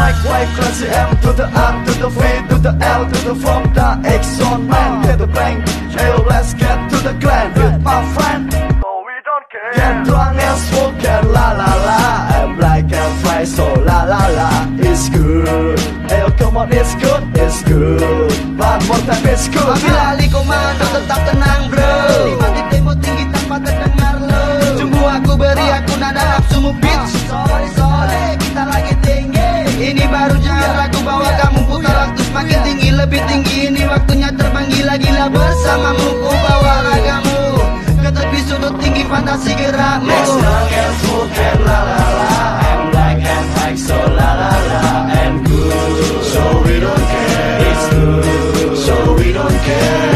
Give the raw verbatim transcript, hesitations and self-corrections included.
mic, white classy M to the R to the V to the L to the from the X on man. Get the blank, hey, let's get to the clan with my friend. So we don't care. Get drunk and smoke and la la la. I'm black and white, so la la la. It's good. Hey, come on, it's good, it's good. One more time, it's good. Ambil alih komando, tetap tenang bro. Lima titikmu tinggi tanpa terdengar lo. Sungguh aku beri aku nada nafsumu bitch. Sorry sorry, kita lagi tinggi. Ini baru jangan ragu bahwa kamu putar waktu semakin tinggi. Lebih tinggi ini waktunya terbang gila-gila bersamamu. Ku bawa ragamu ke tepi sudut tinggi fantasi gerakmu. Let's drunk and smoke and la la la. I'm black and white, so la la la. And good, so we don't care. It's good, so we don't care.